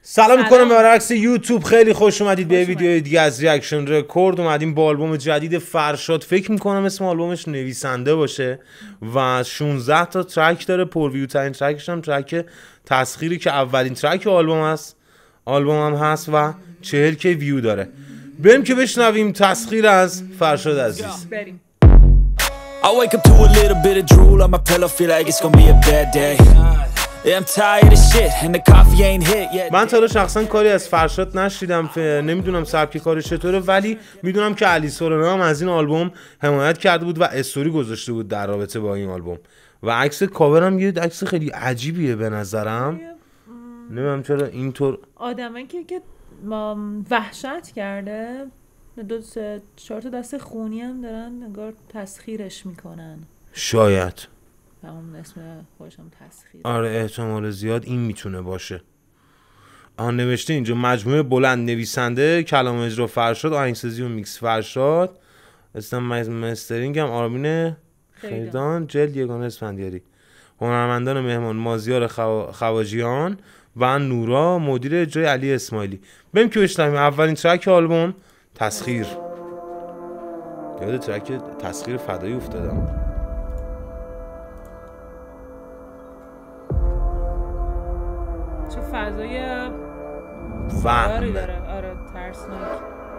سلام میکنم به برعکس یوتیوب. خیلی خوش اومدید به ویدیو دیگه از ریاکشن رکورد. اومدیم با آلبوم جدید فرشاد. فکر میکنم اسم آلبومش نویسنده باشه و 16 تا ترک داره. پر ویو ترین ترکش هم ترک تسخیری که اولین ترک آلبوم هم هست و 40 که ویو داره. بریم که بشنویم تسخیر از فرشاد عزیز. بریم. I wake up to a little bit of drool on my pillow, feel like it's gonna be a bad day. Yeah, I'm tired of shit and the coffee ain't hit yet. من تا حالا شخصا کاری از فرشاد نشیدم، نمیدونم سبک کارش چطوره، ولی میدونم که علی سورنا هم از این آلبوم حمایت کرده بود و استوری گذاشته بود در رابطه با این آلبوم و عکس کاورم یه عکس خیلی عجیبیه به نظرم. نمیدونم چرا اینطور آدمایی که وحشت کرده 4 تا دست خونی هم دارن نگار تسخیرش میکنن. شاید همون اسم خودشم تسخیر. آره احتمال زیاد این میتونه باشه. نوشته اینجا مجموعه بلند، نویسنده کلام اجرا فرشاد، آهنگسازی و میکس فرشاد، مسترینگ هم آرمین خیردان، جلد یگانه اسفندیاری، هنرمندان مهمان مازیار خواجیان و نورا، مدیر اجرای علی اسماعیلی. بریم که بشنویم اولین ترک آلبوم تسخیر. یاد ترک تسخیر فدایی افتادم. چه فضای وهم داره. آره ترسناک.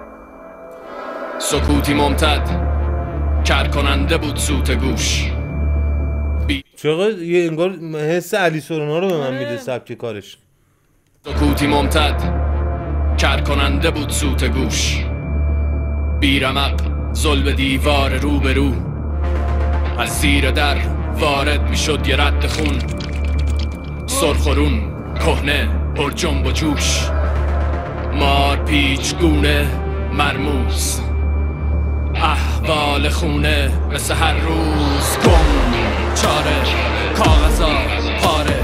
سکوتی ممتد کر کننده بود سوت گوش. چقدر یه انگار حس علی سورنا رو به من میده سبک کارش. سکوتی ممتد کر کننده بود سوت گوش. بیرمق ظلم دیوار روبرو، از زیر در وارد میشد یه رد خون. سرخورون کهنه پر جنب و جوش، مار پیچ گونه مرموز، احوال خونه مثل هر روز. گم چاره کاغذا پاره،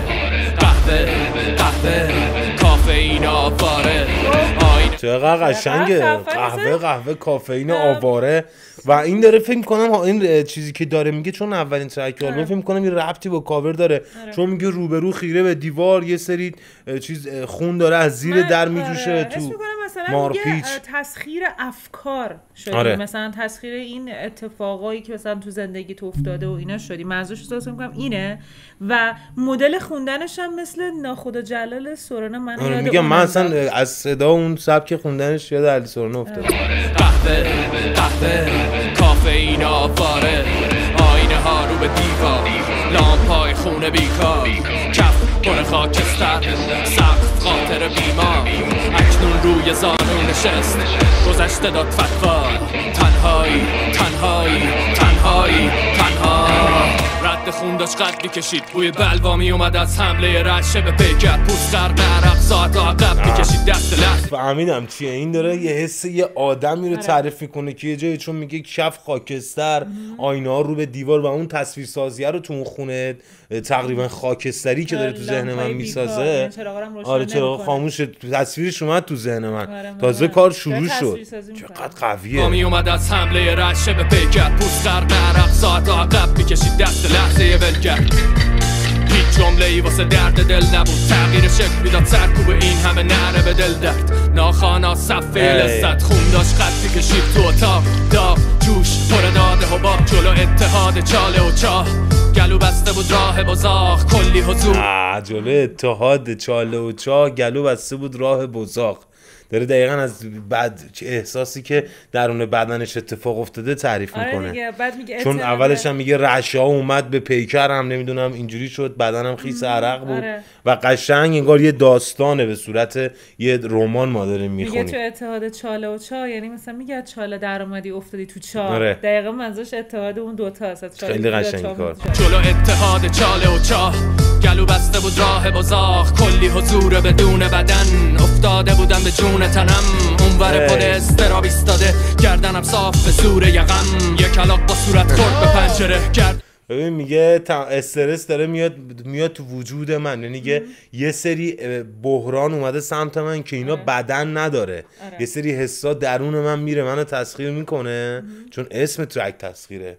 قهوه کافئین آواره. چقدر قشنگه. قهوه کافئین آواره. و این داره فکر کنم این چیزی که داره میگه، چون اولین ترک آلبوم فکر کنم این ربطی با کاور داره، چون میگه روبرو خیره به دیوار یه سری چیز خون داره از زیر در میجوشه تو مارپیچ. تسخیر افکار شدی. مثلا تسخیر این اتفاقایی که مثلا تو زندگی تو افتاده و اینا شدی. منظورش احساس میکنم اینه و مدل خوندنش هم مثل ناخدا جلال سورنا. من یاد میگم من اصلا از صدا اون سبک خوندنش یاد علی سورنا افتاد. قهوه کافئین آواره، آینه ها رو به دیوار، لامپای خونه بیکار، کف پر خاکستر، سقف خاطر بیمار، اکنون روی زانو نشست، گذشته داد فتوا. تنهایی تنهایی تنهایی تنها، رد خون داشت قد میکشید، بوی بلوا می اومد از حمله رشه به پیکر، پوست قرد عرق ساعت عقب میکشید دست لحظه. فهمیدم چیه این. داره یه حس یه آدمی رو تعریف میکنه که یه جایی چون میگه کف خاکستر، آینه ها رو به دیوار و اون تصویر سازیه رو تو اون خونه تقریبا خاکستری که داره تو ذهن من میسازه. آره چراغ خاموشه، تصویرش اومد تو ذهن من. تازه کار شروع شد. چقدر قویه. می اومد از حمله رشه به پیکر، پوست قرد عرق ساعت عقب میکشید دست لحظه ولگر. هیچ جمله‌ای واسه درد دل نبود، تغییر شکل میداد سرکوب این همه نره به دل درد. ناخوانا صفحه لذت خون داشت خط میکشید تو اتاق، داغ جوش پر داده حباب، جلو اتحاد چاله و چاه، گلو بسته بود راه بزاق کلی حضور. جلو اتحاد چاله و چاه گلو بسته بود راه بزاق. داره دقیقاً از بعد احساسی که درون بدنش اتفاق افتاده تعریف میکنه. چون اولش هم میگه رشا اومد به پیکر، هم نمیدونم اینجوری شد، بدنم خیس عرق بود. و قشنگ انگار یه داستانه به صورت یه رمان ما داریم میخونیم. میگه تو اتحاد چاله و چاه، یعنی مثلا میگه چاله در اومدی افتادی تو چاه. دقیقاً منظورش اتحاد اون دوتا هست. خیلی قشنگ کار. جلو اتحاد چاله و چاه، گلو بسته بود راه بزاق، کلی حضور بدون بدن، افتاده بودم به جون تنم، اونور پل استراب ایستاده، گردنم صاف به زور یقم، یه کلاق با صورت خورد به پنجره کرد. ببین میگه استرس داره میاد تو وجود من، یعنی یه سری بحران اومده سمت من که اینا بدن نداره. یه سری حسا درون من میره، منو تسخیر میکنه. چون اسم ترک تسخیره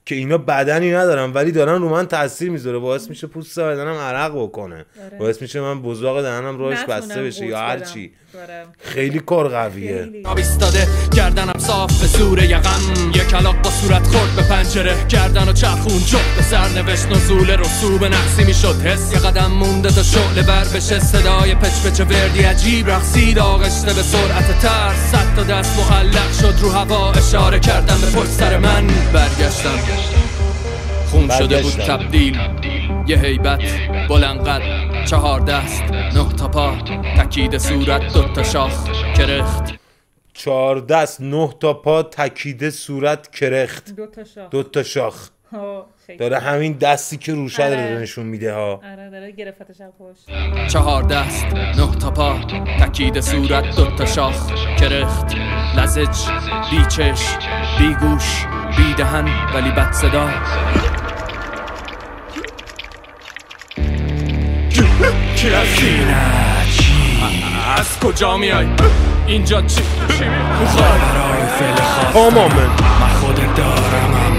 که اینا بدنی ندارن ولی دارن رو من تاثیر میذاره، باعث میشه پوست بدنم عرق بکنه، باعث میشه من بزاق دهنم راهش بسته بشه یا هر چی. خیلی کار قویه. ایستاده گردنم صاف به زور یقم، یک کلاق با صورت خورد به پنجره، گردن و چرخون جفت به سرنوشت نزول رسوب نقصی میشد، حس یه قدم مونده تا شعله بر بشه، صدای پچ پچ وردی عجیب رقصید آغشته به سرعت ترس، 100 تا دست معلق شد رو هوا، اشاره کردم به پشت سر من، برگشتم خون شده بود تبدیل، یه هیبت بلند قد، 4 دست 9 تا پا، تکید صورت 2 تا شاخ کرخت، 4 دست 9 تا پا، تکید صورت کرخت، 2 تا شاخ. داره همین دستی که روشه داره نشون میده ها. آره داره گرفتش از پشت. 4 دست 9 تا پا، تکید صورت 2 تا شاخ کرخت، لزج بی چشم بی گوش بی دهن ولی بد صدا. کی هستی؟ از کجا میای؟ اینجا چی میخوای؟ برای فعل خواستم من خودت دارم،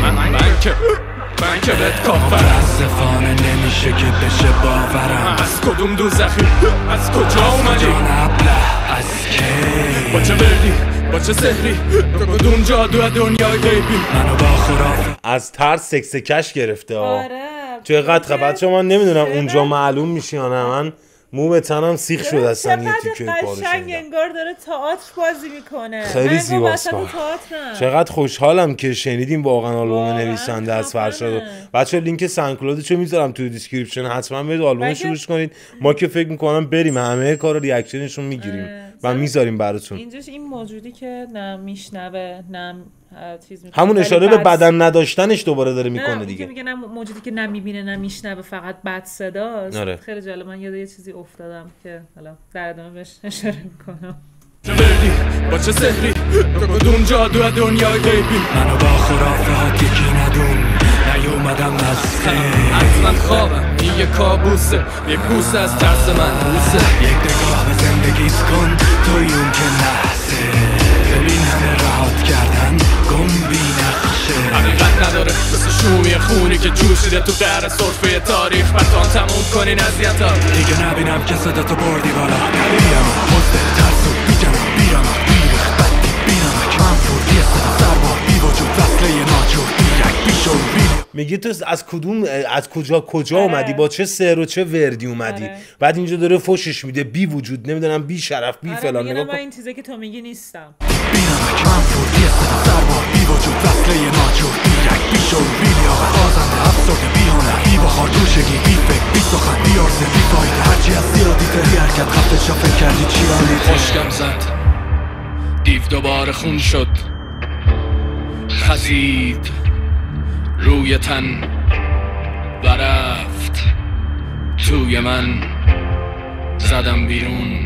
من که بهت کافرم، متاسفانه نمیشه که بشه باورم. از کدوم دوزخی؟ از کجا اومدی؟ از کی؟ با چه بردی؟ با چه سحری؟ کدوم جادو دنیای غیبی؟ منو با خرافه از ترس سکسکش گرفته ها. آره چقدر خبر شما من نمیدونم اونجا معلوم میشی یا نه، من مو به تنم سیخ شد اصلا یه تیکه کارو شنگ انگار داره تئاتر بازی میکنه. خیلی زیباست. چقدر خوشحالم که شنیدیم واقعا آلبوم نویسنده از فرشاد. بچه‌ها لینک سانکلودشو میذارم توی دیسکریپشن، حتما برید آلبومش رو گوش کنید. ما که فکر میکنم بریم همه کارو ریاکشنشون میگیریم و میذاریم براتون. اینجاش این موجودی که نه میشنوه نه چیز میکنه، همون اشاره به بدن نداشتنش دوباره داره میکنه دیگه. میگه نه موجودی که نه میبینه نه میشنوه فقط بد صداست. خیلی جالب. من یاد یه چیزی افتادم که حالا در ادامه بهش اشاره میکنم. بردی با چه سحری؟ کدوم جادو دنیای غیبی؟ منو با خرافه ها تکی ندون، نیومدم از خیر، از من خوابم این یه کابوسه، یک بوسه از ترس من بوسه، یک نگاه به زندگیت کن توی اون که نحسه، ببین همه رهات کردن گم بی نقشه، حقیقت نداره مثل شومی خونی که جوشیده تو در صرفه تاریخ، بطان تموم کنین اذیتا، دیگه نبینم که صداتو بردی بالا، بیرم مزده ترسو بیجم بیرم بیرخ بدی بینمک، من فوردی سربار بی وجود وصله ناجور بیرک بیشور میگه تو از کدوم از کجا اومدی، با چه سر و چه وردی اومدی. بعد اینجا داره فوشش میده بی وجود، نمیدونم بی شرف بی فلان. نگاه کن این چیزی که تو میگی نیستم. بینمک من فوردی سربار بی وجود وصله ناجور بیرک بیشور بیلی آقا آزنده افسرده بیانه بی بخار دوشگی بی فکر بی سخن بی آرزه بی فایده، هرچی از زیادی داری حرکت خفت شا فکر کردی چی آنی خوشگم زد دیو دوباره خون شد، خزید روی تن و رفت توی من، زدم بیرون.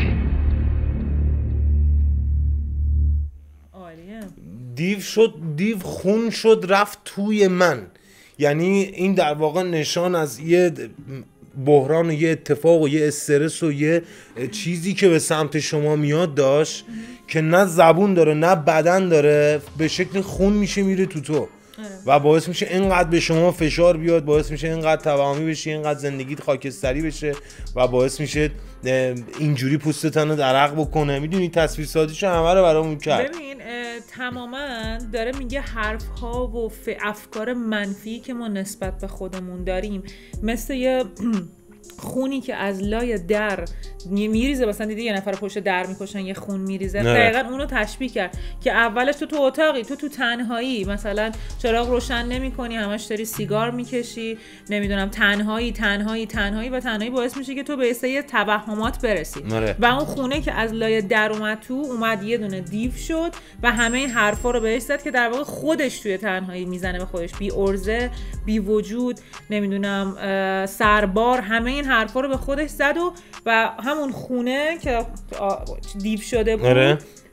دیو خون شد رفت توی من، یعنی این در واقع نشان از یه بحران و یه اتفاق و یه استرس و یه چیزی که به سمت شما میاد داشت که نه زبون داره نه بدن داره، به شکل خون میشه میره تو و باعث میشه اینقدر به شما فشار بیاد، باعث میشه اینقدر توهمی بشی، اینقدر زندگیت خاکستری بشه و باعث میشه اینجوری پوستتن رو درق بکنه. میدونی تصویرسازیشو همه رو برامون کرد. ببین تماما داره میگه حرف ها و افکار منفی که ما نسبت به خودمون داریم مثل یه خونی که از لای در میریزه. مثلا دیدی یه نفر پشت در میکشن یه خون میریزه، دقیقاً اونو تشبیه کرد که اولش تو اتاقی، تو تنهایی، مثلا چراغ روشن نمیکنی، همش داری سیگار میکشی، نمیدونم تنهایی و تنهایی باعث میشه که تو به یه توهمات برسی و اون خونه که از لای در اومد یه دونه دیو شد و همه این حرفا رو بهش زد که در واقع خودش توی تنهایی میزنه به خودش، بی ارزه بی وجود، نمیدونم سربار، همه این حرفا رو به خودش زد و همون خونه که دیو شده بود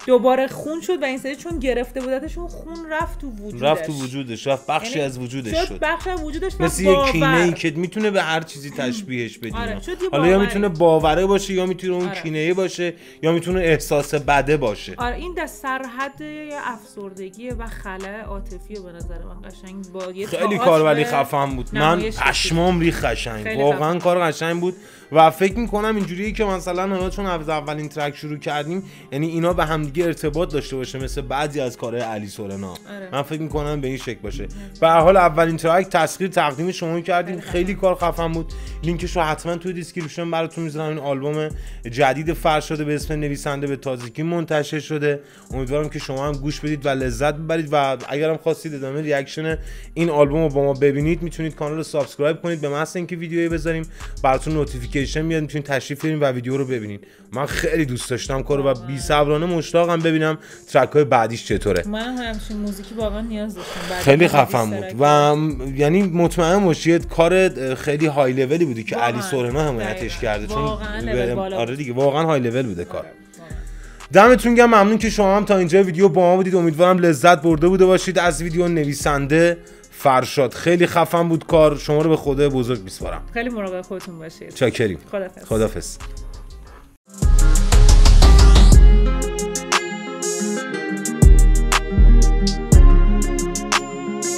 دوباره خون شد و این سری چون گرفته بودتشون خون رفت تو وجودش رفت بخشی از وجودش شد بخشی از وجودش مثل یه کینه‌ای که میتونه به هر چیزی تشبیهش بدیم. آره. حالا یا میتونه باوره باشه یا میتونه اون کینه‌ای باشه یا میتونه احساس بده باشه. آره این در سرحد افسردگی و خلأ عاطفی به نظر من قشنگ با یه خیلی کار ولی خفن بود. من پشمام ریخت قشنگ. واقعا کار قشنگ بود و فکر میکنم اینجوریه که مثلا اونا چون از اولین ترک شروع کردیم یعنی اینا به همدیگه ارتباط داشته باشه مثل بعضی از کارهای علی سورنا. من فکر میکنم به این شکل باشه. به هر حال اولین ترک تسخیر تقدیم شما کردیم، خیلی کار خفن بود. لینکش رو حتما توی دیسکریپشن براتون میذارم. این آلبوم جدید فرشاد به اسم نویسنده به تازگی منتشر شده. امیدوارم که شما هم گوش بدید و لذت ببرید و اگرم خواستید ادامه ریاکشن این آلبوم رو با ما ببینید میتونید کانال رو سابسکرایب کنید. به محض اینکه ویدیویی بذاریم براتون نوتیفیکیشن میاد، میتونید تشریف بیارین و ویدیو رو ببینید. من خیلی دوست داشتم کارو و بی‌صبرانه مشتاقم ببینم ترک‌های بعدیش چطوره. من همچین موزیکی واقعا نیاز داشتم. خیلی خفن بود و یعنی مطمئن باشید کار خیلی های لولی بودی که علی سورنا حمایتش کرده چون آره دیگه واقعا های لول بوده کار. دمتون گرم، ممنون که شما هم تا اینجا ویدیو با ما بودید. امیدوارم لذت برده بوده باشید از ویدیو نویسنده فرشاد. خیلی خفن بود کار. شما رو به خدای بزرگ میسپارم. خیلی مراقب خودتون باشید. چاکریم. خدافظ.